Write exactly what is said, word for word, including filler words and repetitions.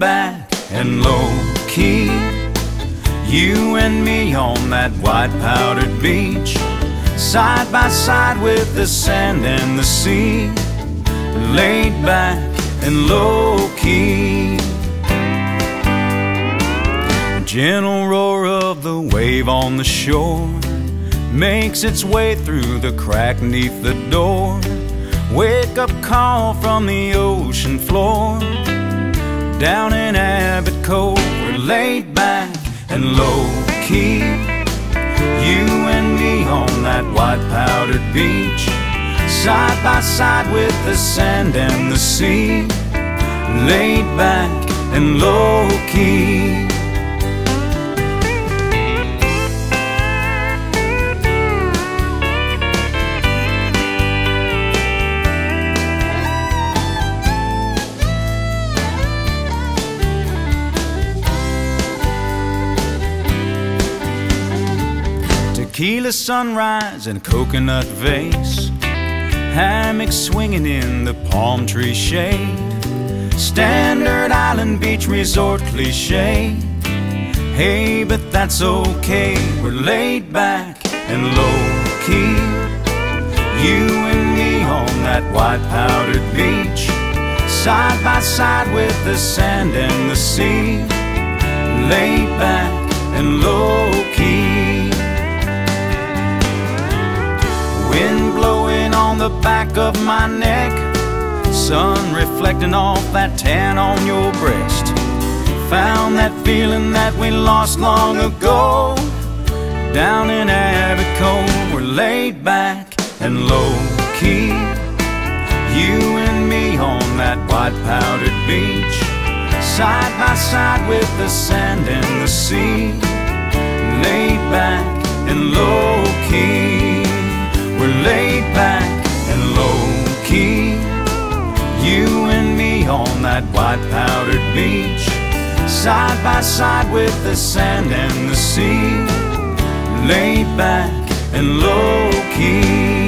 back and low-key, you and me on that white powdered beach, side by side with the sand and the sea, laid back and low-key. The gentle roar of the wave on the shore makes its way through the crack neath the door. Wake up call from the ocean floor. Down in Abbott Cove, we're laid back and low-key, you and me on that white powdered beach, side by side with the sand and the sea, laid back and low-key. Tequila sunrise and coconut vase, hammock swinging in the palm tree shade, standard island beach resort cliche. Hey, but that's okay, we're laid back and low-key, you and me on that white powdered beach, side by side with the sand and the sea, laid back and low-key. Wind blowing on the back of my neck, sun reflecting off that tan on your breast. Found that feeling that we lost long ago. Down in Abbott Cove, we're laid back and low-key, you and me on that white powdered beach, side by side with the sand and the sea, laid back and low-key. We're laid back and low-key, you and me on that white powdered beach, side by side with the sand and the sea, laid back and low-key.